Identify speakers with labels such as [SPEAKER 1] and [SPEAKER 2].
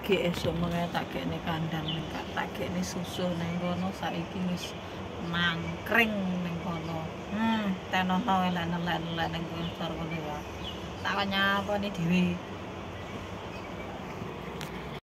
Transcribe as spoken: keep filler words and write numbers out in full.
[SPEAKER 1] Iki esuk meneh tak gekne kandang ning tak gekne susu ning kono saiki wis mangkring ning kono. Hmm, tenono elek-elek ning kono ya. Tak nyaponi dhewe.